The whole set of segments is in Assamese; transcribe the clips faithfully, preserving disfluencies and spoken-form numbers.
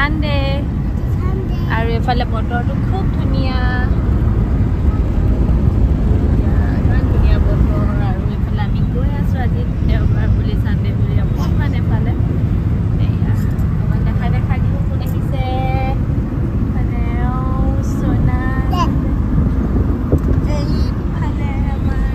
সানডে আৰু এফালে বতৰটো খুব ধুনীয়া ইমান ধুনীয়া বতৰ আৰু এফালে আমি গৈ আছো আজি দেওবাৰ বুলি সানডে বুলি অকণমান এফালে এয়া অকণমান দেখাই দেখাই দিওঁ কোন আহিছে মানে সোনা এইফালে আমাৰ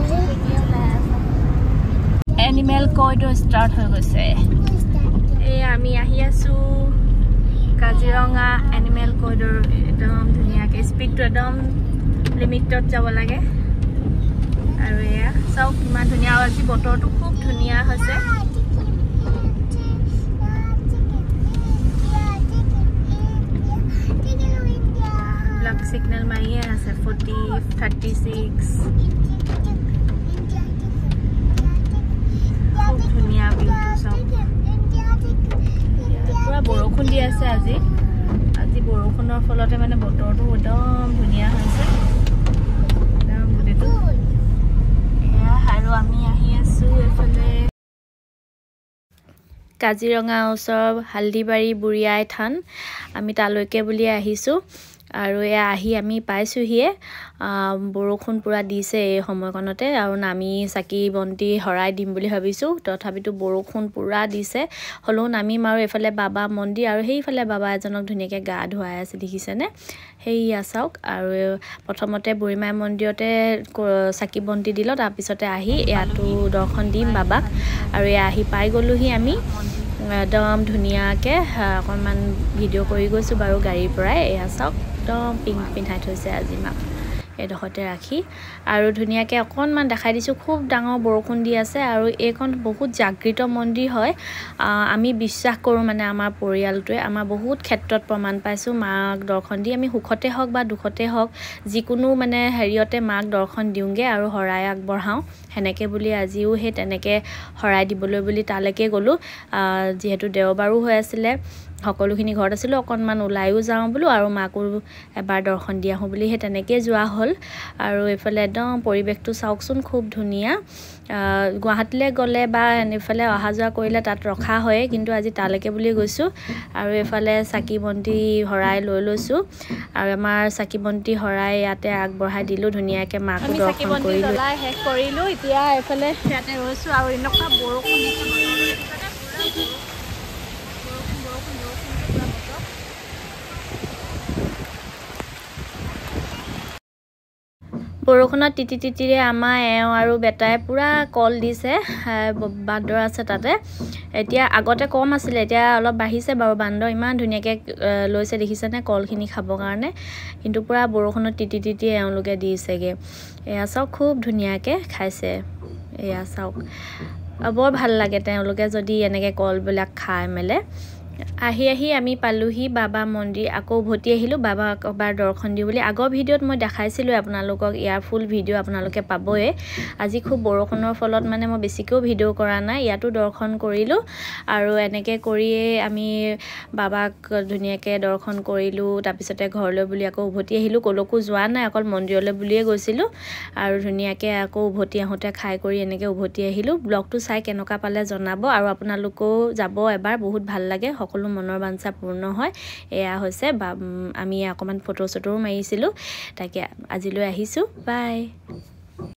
এনিমেল কৰিডৰ ষ্টাৰ্ট হৈ গৈছে এই আমি আহি আছো কাজিৰঙা এনিমেল কৰিডৰ একদম ধুনীয়াকৈ স্পীডটো একদম লিমিটত যাব লাগে আৰু এয়া চাওক কিমান ধুনীয়া আজি বতৰটো খুব ধুনীয়া হৈছে ব্লাক সিগনেল মাৰিয়ে আছে ফৰ্টি থাৰ্টি ছিক্স খুব ধুনীয়া ভিউটো চাওক পুৰা বৰষুণ দি আছে আজি আজি বৰষুণৰ ফলতে মানে বতৰটো একদম ধুনীয়া হৈছে একদম গোটেইটো এয়া আৰু আমি আহি আছো এফালে কাজিৰঙা ওচৰৰ হালদিবাৰী বুঢ়ীআই থান আমি তালৈকে বুলি আহিছো আৰু এয়া আহি আমি পাইছোহিয়ে বৰষুণ পুৰা দিছে এই সময়কণতে আৰু নামি চাকি বন্তি হৰাই দিম বুলি ভাবিছোঁ তথাপিতো বৰষুণ পুৰা দিছে হ'লেও নামিম আৰু এফালে বাবা মন্দিৰ আৰু সেইফালে বাবা এজনক ধুনীয়াকৈ গা ধুৱাই আছে দেখিছেনে সেইয়া চাওক আৰু প্ৰথমতে বুঢ়ীমাই মন্দিৰতে চাকি বন্তি দিলোঁ তাৰপিছতে আহি ইয়াতো দৰ্শন দিম বাবাক আৰু এয়া আহি পাই গ'লোহি আমি একদম ধুনীয়াকৈ অকণমান ভিডিঅ' কৰি গৈছোঁ বাৰু গাড়ীৰ পৰাই এয়া চাওক একদম পিংক পিন্ধাই থৈছে আজি মাক এডোখৰতে ৰাখি আৰু ধুনীয়াকৈ অকণমান দেখাই দিছোঁ খুব ডাঙৰ বৰষুণ দি আছে আৰু এইখন বহুত জাগৃত মন্দিৰ হয় আমি বিশ্বাস কৰোঁ মানে আমাৰ পৰিয়ালটোৱে আমাৰ বহুত ক্ষেত্ৰত প্ৰমাণ পাইছোঁ মাক দৰ্শন দি আমি সুখতে হওক বা দুখতে হওক যিকোনো মানে হেৰিয়তে মাক দৰ্শন দিওঁগৈ আৰু শৰাই আগবঢ়াওঁ সেনেকৈ বুলি আজিও সেই তেনেকৈ শৰাই দিবলৈ বুলি তালৈকে গ'লোঁ যিহেতু দেওবাৰো হৈ আছিলে সকলোখিনি ঘৰত আছিলোঁ অকণমান ওলায়ো যাওঁ বোলো আৰু মাকো এবাৰ দৰ্শন দি আহোঁ বুলি সেই তেনেকৈ যোৱা হ'ল আৰু এইফালে একদম পৰিৱেশটো চাওকচোন খুব ধুনীয়া গুৱাহাটীলৈ গ'লে বা এইফালে অহা যোৱা কৰিলে তাত ৰখা হয় কিন্তু আজি তালৈকে বুলি গৈছোঁ আৰু এইফালে চাকি বন্তি শৰাই লৈ লৈছোঁ আৰু আমাৰ চাকি বন্তি শৰাই ইয়াতে আগবঢ়াই দিলোঁ ধুনীয়াকৈ মাকো দৰ্শন কৰিলোঁ শেষ কৰিলোঁ এতিয়া এইফালে ইয়াতে ৰৈছোঁ আৰু এনেকুৱা বৰষুণ দিছে বৰষুণত তিতি তিতিৰে আমাৰ এওঁ আৰু বেটাই পুৰা কল দিছে বান্দৰ আছে তাতে এতিয়া আগতে কম আছিলে এতিয়া অলপ বাঢ়িছে বাৰু বান্দৰ ইমান ধুনীয়াকৈ লৈছে দেখিছেনে কলখিনি খাবৰ কাৰণে কিন্তু পুৰা বৰষুণত তিতি তিতি এওঁলোকে দিছেগৈ এয়া চাওক খুব ধুনীয়াকৈ খাইছে এয়া চাওক বৰ ভাল লাগে তেওঁলোকে যদি এনেকৈ কলবিলাক খাই মেলে আহি আহি আমি পালোহি বাবা মন্দিৰ আকৌ উভতি আহিলোঁ বাবাক এবাৰ দৰ্শন দিওঁ বুলি আগৰ ভিডিঅ'ত মই দেখাইছিলোঁ আপোনালোকক ইয়াৰ ফুল ভিডিঅ' আপোনালোকে পাবই আজি খুব বৰষুণৰ ফলত মানে মই বেছিকৈও ভিডিঅ' কৰা নাই ইয়াতো দৰ্শন কৰিলোঁ আৰু এনেকৈ কৰিয়ে আমি বাবাক ধুনীয়াকৈ দৰ্শন কৰিলোঁ তাৰপিছতে ঘৰলৈ বুলি আকৌ উভতি আহিলোঁ ক'লৈকো যোৱা নাই অকল মন্দিৰলৈ বুলিয়ে গৈছিলোঁ আৰু ধুনীয়াকৈ আকৌ উভতি আহোঁতে খাই কৰি এনেকৈ উভতি আহিলোঁ ব্লগটো চাই কেনেকুৱা পালে জনাব আৰু আপোনালোকেও যাব এবাৰ বহুত ভাল লাগে সকলো মনৰ বাঞ্ছা পূৰ্ণ হয় এয়া হৈছে আমি অকণমান ফটো চটোও মাৰিছিলোঁ তাকে আজিলৈ আহিছোঁ বাই